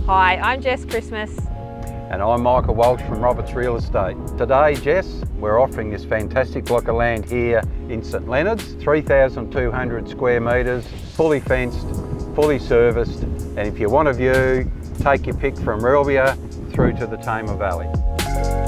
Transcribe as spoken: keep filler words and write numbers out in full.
Hi, I'm Jess Christmas. And I'm Michael Walsh from Roberts Real Estate. Today, Jess, we're offering this fantastic block of land here in St Leonards, three thousand two hundred square metres, fully fenced, fully serviced, and if you want a view, take your pick from Relbia through to the Tamar Valley.